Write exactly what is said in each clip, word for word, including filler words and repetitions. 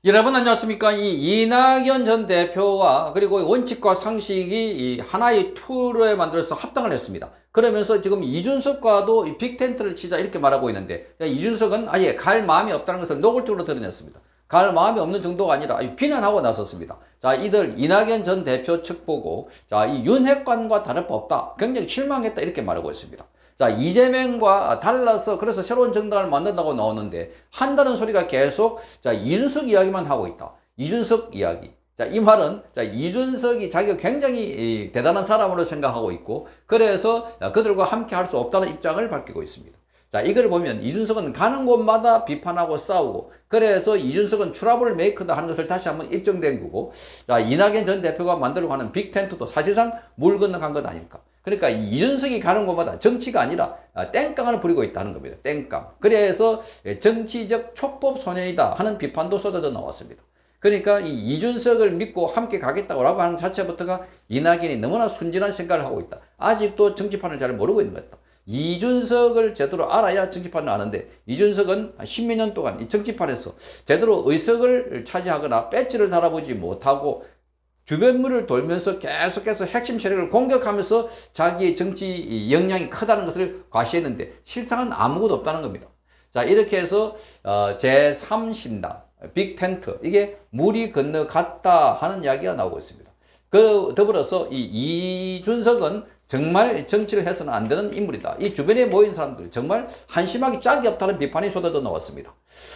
여러분 안녕하십니까? 이 이낙연 전 대표와 그리고 원칙과 상식이 하나의 툴에 만들어서 합당을 했습니다. 그러면서 지금 이준석과도 빅텐트를 치자 이렇게 말하고 있는데, 이준석은 아예 갈 마음이 없다는 것을 노골적으로 드러냈습니다. 갈 마음이 없는 정도가 아니라 비난하고 나섰습니다. 자, 이들 이낙연 전 대표 측 보고 자, 이 윤핵관과 다를 바 없다, 굉장히 실망했다 이렇게 말하고 있습니다. 자, 이재명과 달라서 그래서 새로운 정당을 만든다고 나오는데 한다는 소리가 계속 자, 이준석 이야기만 하고 있다. 이준석 이야기. 자, 이 말은 자, 이준석이 자기가 굉장히 대단한 사람으로 생각하고 있고, 그래서 그들과 함께 할 수 없다는 입장을 밝히고 있습니다. 자, 이걸 보면 이준석은 가는 곳마다 비판하고 싸우고, 그래서 이준석은 트러블 메이커다 하는 것을 다시 한번 입증된 거고, 자, 이낙연 전 대표가 만들려고 하는 빅텐트도 사실상 물 건너간 것 아닐까. 그러니까 이준석이 가는 곳마다 정치가 아니라 땡깡을 부리고 있다는 겁니다. 땡깡. 그래서 정치적 촉법 소년이다 하는 비판도 쏟아져 나왔습니다. 그러니까 이 이준석을 믿고 함께 가겠다고 하는 자체부터가 이낙연이 너무나 순진한 생각을 하고 있다. 아직도 정치판을 잘 모르고 있는 것 같다. 이준석을 제대로 알아야 정치판을 아는데, 이준석은 십몇 년 동안 이 정치판에서 제대로 의석을 차지하거나 배지를 달아보지 못하고 주변물을 돌면서 계속해서 핵심 세력을 공격하면서 자기의 정치 역량이 크다는 것을 과시했는데 실상은 아무것도 없다는 겁니다. 자, 이렇게 해서 어, 제삼 신당, 빅텐트, 이게 물이 건너갔다 하는 이야기가 나오고 있습니다. 그 더불어서 이 이준석은 정말 정치를 해서는 안 되는 인물이다. 이 주변에 모인 사람들 정말 한심하기 짝이 없다는 비판이 쏟아져 나왔습니다.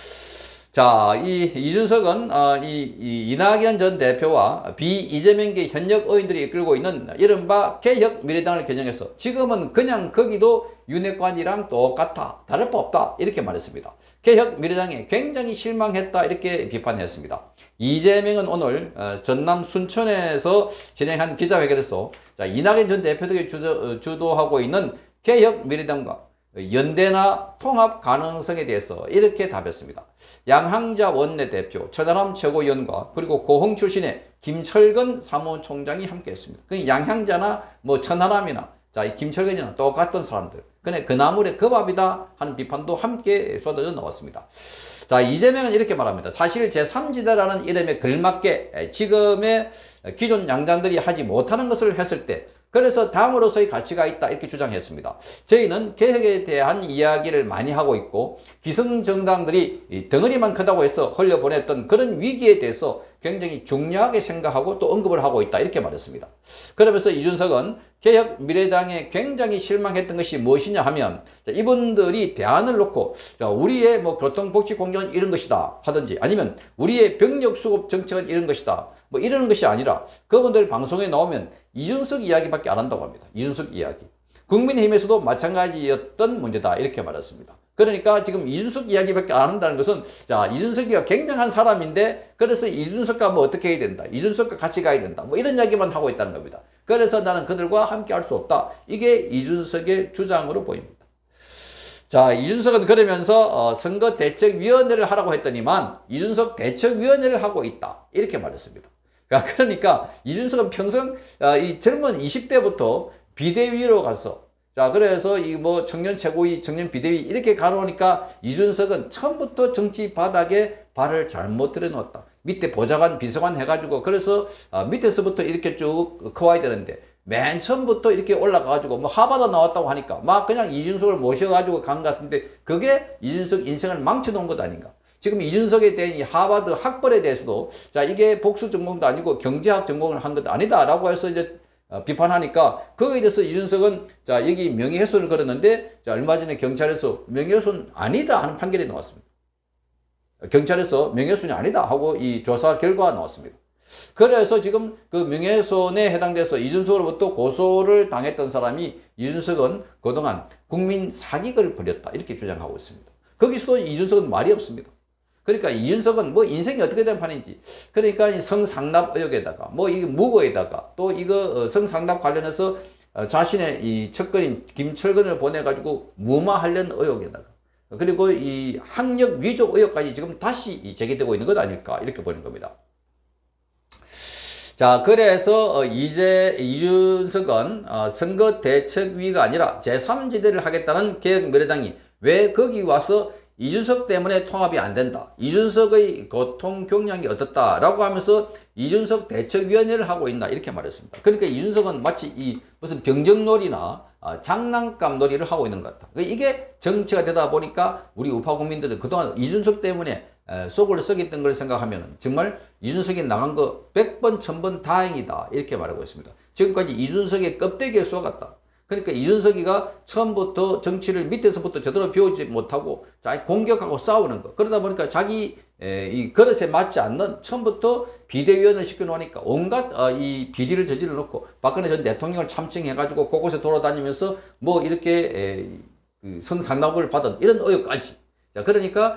자, 이 이준석은 어, 이, 이 이낙연 전 대표와 비이재명계 현역 의원들이 이끌고 있는 이른바 개혁미래당을 겨냥해서 지금은 그냥 거기도 윤핵관이랑 똑같아, 다를 바 없다 이렇게 말했습니다. 개혁미래당에 굉장히 실망했다 이렇게 비판했습니다. 이재명은 오늘 어, 전남 순천에서 진행한 기자회견에서 자, 이낙연 전 대표들이 주도, 주도하고 있는 개혁미래당과 연대나 통합 가능성에 대해서 이렇게 답했습니다. 양항자 원내대표, 천하람 최고위원과 그리고 고흥 출신의 김철근 사무총장이 함께했습니다. 그 양향자나 뭐 천하람이나 자, 이 김철근이나 똑같은 사람들, 그네 그 나물의 그 밥이다 하는 비판도 함께 쏟아져 나왔습니다. 자, 이재명은 이렇게 말합니다. 사실 제삼 지대라는 이름에 걸맞게 지금의 기존 양당들이 하지 못하는 것을 했을 때, 그래서 당으로서의 가치가 있다 이렇게 주장했습니다. 저희는 개혁에 대한 이야기를 많이 하고 있고, 기성정당들이 덩어리만 크다고 해서 흘려보냈던 그런 위기에 대해서 굉장히 중요하게 생각하고 또 언급을 하고 있다 이렇게 말했습니다. 그러면서 이준석은 개혁미래당에 굉장히 실망했던 것이 무엇이냐 하면, 자, 이분들이 대안을 놓고 자, 우리의 뭐 교통복지공약은 이런 것이다 하든지, 아니면 우리의 병력수급 정책은 이런 것이다 뭐 이러는 것이 아니라 그분들 방송에 나오면 이준석 이야기밖에 안 한다고 합니다. 이준석 이야기. 국민의힘에서도 마찬가지였던 문제다 이렇게 말했습니다. 그러니까 지금 이준석 이야기밖에 안 한다는 것은 자, 이준석이가 굉장한 사람인데 그래서 이준석과 뭐 어떻게 해야 된다, 이준석과 같이 가야 된다 뭐 이런 이야기만 하고 있다는 겁니다. 그래서 나는 그들과 함께 할 수 없다, 이게 이준석의 주장으로 보입니다. 자, 이준석은 그러면서 어, 선거대책위원회를 하라고 했더니만 이준석 대책위원회를 하고 있다 이렇게 말했습니다. 그러니까 이준석은 평생 어, 이 젊은 이십 대부터 비대위로 가서, 자, 그래서 이 뭐 청년 최고위, 청년 비대위 이렇게 가놓으니까 이준석은 처음부터 정치 바닥에 발을 잘못 들여놓았다. 밑에 보좌관, 비서관 해가지고 그래서 어, 밑에서부터 이렇게 쭉 커와야 되는데 맨 처음부터 이렇게 올라가가지고 뭐 하바드 나왔다고 하니까 막 그냥 이준석을 모셔가지고 간 것 같은데, 그게 이준석 인생을 망쳐놓은 것 아닌가. 지금 이준석에 대한 이 하버드 학벌에 대해서도 자, 이게 복수 전공도 아니고 경제학 전공을 한 것도 아니다라고 해서 이제 어, 비판하니까 거기에 대해서 이준석은 자, 여기 명예훼손을 걸었는데 자, 얼마 전에 경찰에서 명예훼손 아니다 하는 판결이 나왔습니다. 경찰에서 명예훼손이 아니다 하고 이 조사 결과가 나왔습니다. 그래서 지금 그 명예훼손에 해당돼서 이준석으로부터 고소를 당했던 사람이 이준석은 그동안 국민 사기극을 벌였다 이렇게 주장하고 있습니다. 거기서도 이준석은 말이 없습니다. 그러니까 이준석은 뭐 인생이 어떻게 된 판인지, 그러니까 성상납 의혹에다가 뭐 이 무고에다가 또 이거 성상납 관련해서 자신의 이 측근인 김철근을 보내가지고 무마하려는 의혹에다가, 그리고 이 학력 위조 의혹까지 지금 다시 제기되고 있는 것 아닐까 이렇게 보는 겁니다. 자, 그래서 이제 이준석은 선거대책위가 아니라 제삼 지대를 하겠다는 개혁미래당이 왜 거기 와서 이준석 때문에 통합이 안 된다. 이준석의 고통 경량이 어떻다라고 하면서 이준석 대책위원회를 하고 있나 이렇게 말했습니다. 그러니까 이준석은 마치 이 무슨 병정놀이나 장난감 놀이를 하고 있는 것 같다. 이게 정치가 되다 보니까 우리 우파 국민들은 그동안 이준석 때문에 속을 썩였던 걸 생각하면 정말 이준석이 나간 거 백 번, 천 번 다행이다 이렇게 말하고 있습니다. 지금까지 이준석의 껍데기에 쏘았다. 그러니까 이준석이가 처음부터 정치를 밑에서부터 제대로 배우지 못하고 공격하고 싸우는 거. 그러다 보니까 자기 이 그릇에 맞지 않는 처음부터 비대위원을 시켜놓으니까 온갖 이 비리를 저질러 놓고 박근혜 전 대통령을 참칭해가지고 곳곳에 돌아다니면서 뭐 이렇게 성상납을 받은 이런 의혹까지. 자, 그러니까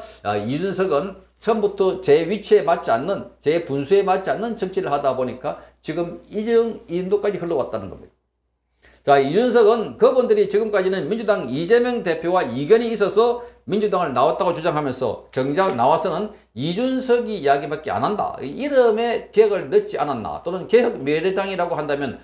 이준석은 처음부터 제 위치에 맞지 않는, 제 분수에 맞지 않는 정치를 하다 보니까 지금 이정, 이 정도까지 흘러왔다는 겁니다. 자, 이준석은 그분들이 지금까지는 민주당 이재명 대표와 이견이 있어서 민주당을 나왔다고 주장하면서 정작 나와서는 이준석이 이야기밖에 안 한다. 이름에 개혁을 넣지 않았나. 또는 개혁미래당이라고 한다면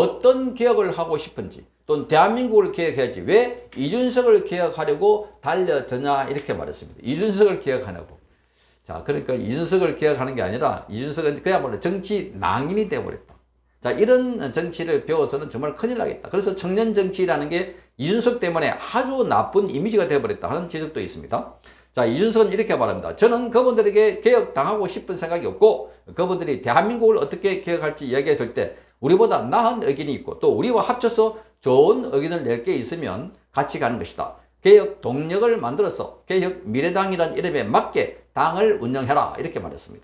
어떤 개혁을 하고 싶은지, 또는 대한민국을 개혁해야지 왜 이준석을 개혁하려고 달려드냐 이렇게 말했습니다. 이준석을 개혁하냐고. 자, 그러니까 이준석을 개혁하는 게 아니라 이준석은 그야말로 정치 낭인이 되어버렸다. 자, 이런 정치를 배워서는 정말 큰일 나겠다. 그래서 청년 정치라는 게 이준석 때문에 아주 나쁜 이미지가 되어버렸다 하는 지적도 있습니다. 자, 이준석은 이렇게 말합니다. 저는 그분들에게 개혁당하고 싶은 생각이 없고 그분들이 대한민국을 어떻게 개혁할지 이야기했을 때 우리보다 나은 의견이 있고 또 우리와 합쳐서 좋은 의견을 낼 게 있으면 같이 가는 것이다. 개혁 동력을 만들어서 개혁 미래당이라는 이름에 맞게 당을 운영해라 이렇게 말했습니다.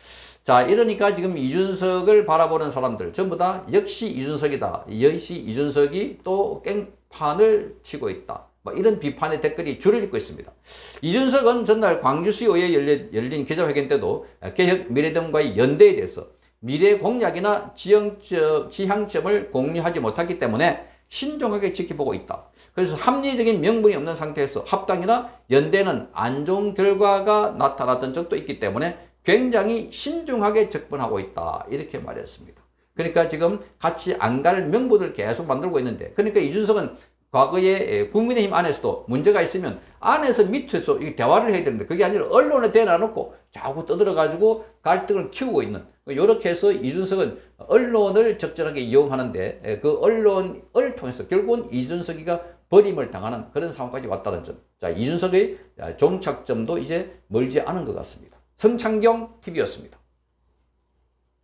자, 이러니까 지금 이준석을 바라보는 사람들 전부 다 역시 이준석이다. 역시 이준석이 또 깽판을 치고 있다. 뭐 이런 비판의 댓글이 줄을 잇고 있습니다. 이준석은 전날 광주시의회에 열린, 열린 기자회견 때도 개혁 미래당과의 연대에 대해서 미래 공약이나 지형점, 지향점을 공유하지 못했기 때문에 신중하게 지켜보고 있다. 그래서 합리적인 명분이 없는 상태에서 합당이나 연대는 안 좋은 결과가 나타났던 적도 있기 때문에 굉장히 신중하게 접근하고 있다. 이렇게 말했습니다. 그러니까 지금 같이 안 갈 명분을 계속 만들고 있는데 그러니까 이준석은 과거에 국민의힘 안에서도 문제가 있으면 안에서 밑에서 대화를 해야 되는데 그게 아니라 언론에 대놔놓고 자꾸 떠들어가지고 갈등을 키우고 있는 이렇게 해서 이준석은 언론을 적절하게 이용하는데 그 언론을 통해서 결국은 이준석이가 버림을 당하는 그런 상황까지 왔다는 점. 자, 이준석의 종착점도 이제 멀지 않은 것 같습니다. 성창경 티비였습니다.